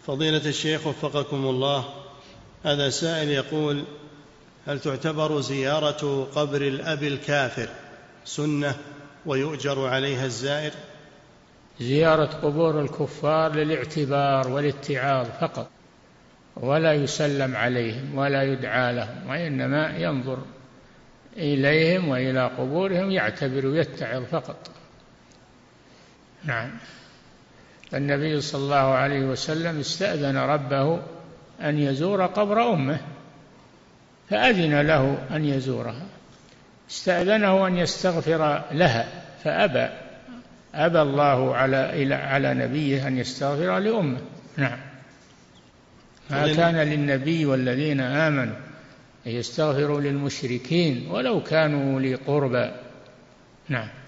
فضيلة الشيخ وفقكم الله، هذا سائل يقول: هل تعتبر زيارة قبر الأب الكافر سنة ويؤجر عليها الزائر؟ زيارة قبور الكفار للاعتبار والاتعاظ فقط، ولا يسلم عليهم ولا يدعى لهم، وإنما ينظر إليهم وإلى قبورهم، يعتبر ويتعظ فقط. نعم. النبي صلى الله عليه وسلم استأذن ربه أن يزور قبر أمه فأذن له أن يزورها، استأذنه أن يستغفر لها فأبى، أبى الله على نبيه أن يستغفر لأمه. نعم. ما كان للنبي والذين آمنوا أن يستغفروا للمشركين ولو كانوا أولي قربى. نعم.